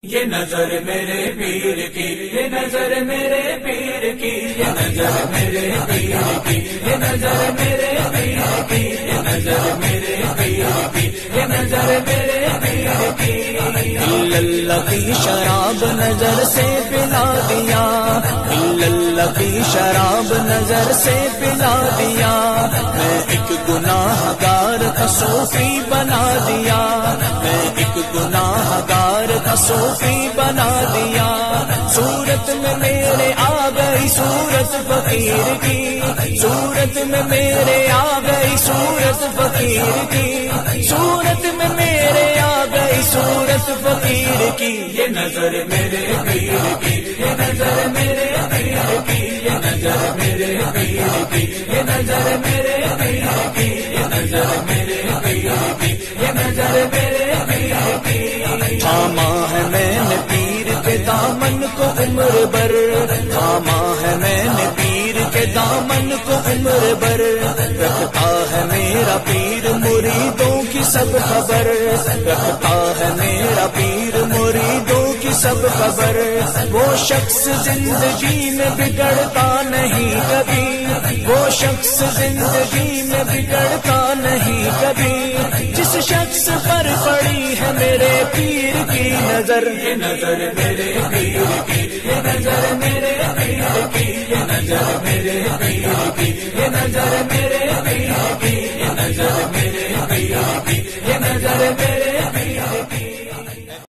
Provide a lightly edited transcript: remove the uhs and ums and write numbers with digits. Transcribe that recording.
یہ نظر میرے پیر کی، یہ نظر میرے پیر کی، یہ نظر میرے پیر کی، یہ نظر میرے پیر کی، یہ نظر میرے پیر کی، یہ نظر میرے پیر کی۔ اللہ کی شراب نظر سے پلا دیا، اللہ کی شراب نظر سے پلا دیا، میں ایک گناہ گار کا صوفی بنا دیا، میں ایک گناہ گار کا صوفی بنا دیا۔ صورت میں میرے آ گئی صورت فقیر کی، صورت میں میرے آ گئی صورت فقیر کی، صورت میں میرے آ گئی صورت فقیر کی۔ یہ نظر میرے پیر کی، یہ نظر میرے پیر کی، یہ نظر میرے پیر کی، یہ نظر میرے پیر کی، یہ نظر میرے پیر کی، یہ نظر میرے پیر کی۔ تھاما ہے میں نے پیر کے دامن کو عمر بھر، تھاما ہے میں نے پیر کے دامن کو عمر بھر، رکھتا ہے میرا پیر مریدوں کی سب خبر، رکھتا ہے میرا پیر مریدوں کی سب خبر۔ وہ شخص زندگی میں بگڑتا نہیں کبھی، وہ شخص زندگی میں بگڑتا نہیں کبھی، جس شخص پر پڑی ہے میرے پیر کی نظر۔ یہ نظر میرے پیر کی، یہ نظر میرے پیر کی، یہ نظر میرے پیر کی، یہ نظر میرے پیر کی، یہ نظر میرے پیر کی، یہ نظر میرے